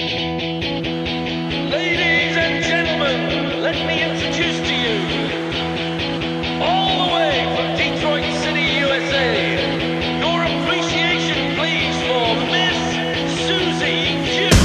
Ladies and gentlemen, let me introduce to you, all the way from Detroit City, USA, your appreciation, please, for Miss Suzi Quatro.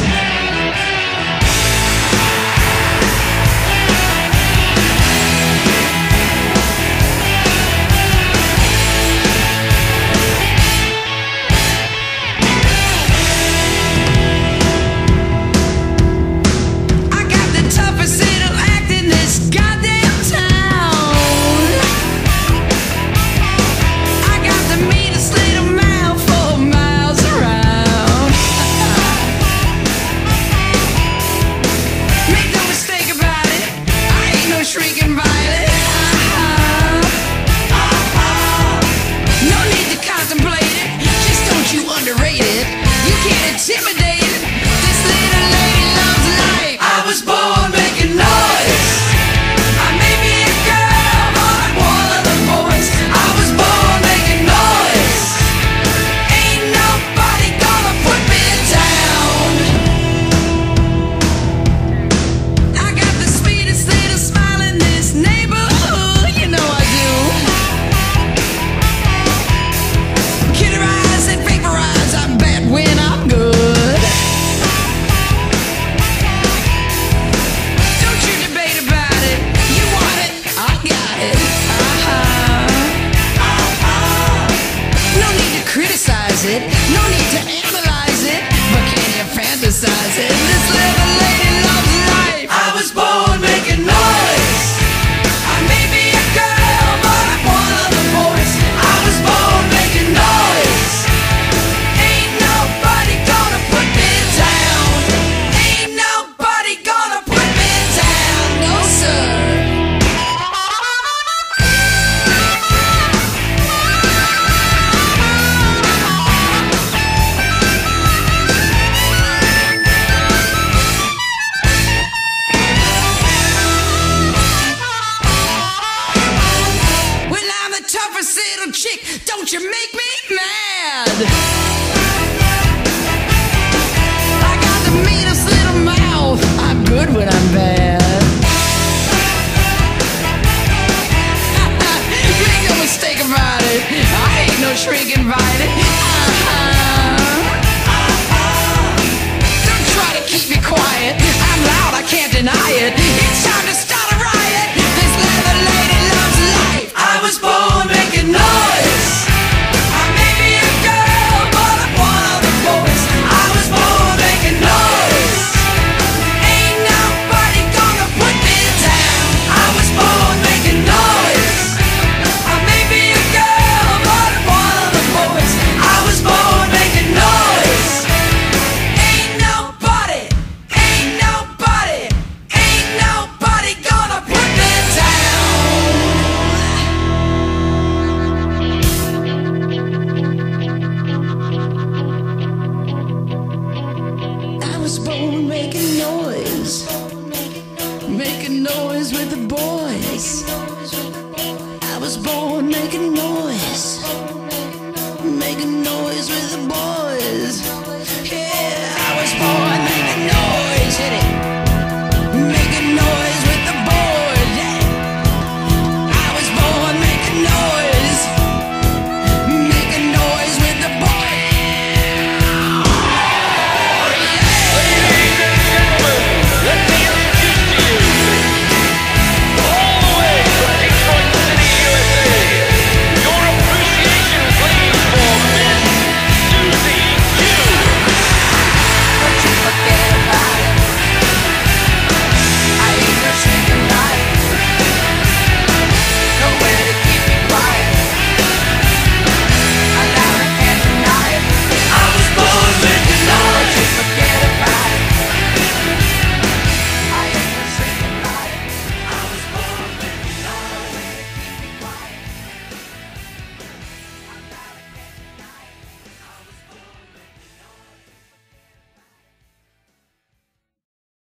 Shrieking violet. No need to contemplate it. Just don't you underrate it. You can't intimidate it. This little lady loves life. I was born making noise. I may be a girl, but I'm one of the boys. I was born making noise. Ain't nobody gonna put me down. I got the sweetest little smile in this neighborhood, you know I do. Kitterize and vaporize, I'm bad when I'm good. Don't you debate about it. You want it, I got it. No need to criticize it, no need to analyze it, but can you fantasize it? This little lady loves life. I was born making noise. I may be a girl, but I'm one of the boys. I was born making noise. Ain't nobody gonna put me down. Ain't nobody gonna put me down. No, sir. When I'm the toughest little chick, don't you make me mad. I got the meanest little mouth. I'm good when I'm bad. Make no mistake about it. I ain't no shrinking violet. Don't try to keep me quiet. I'm loud, I can't deny it. It's time to start a riot. This little lady loves life. I was born making noise. I may be a girl, but I'm one of the boys. I was born making noise. Ain't nobody gonna put me down. I was born making noise. I may be a girl, but I'm one of the boys. I was born making noise. Ain't nobody gonna put me down. I was born making noise with the boys. I was born making noise with the boys.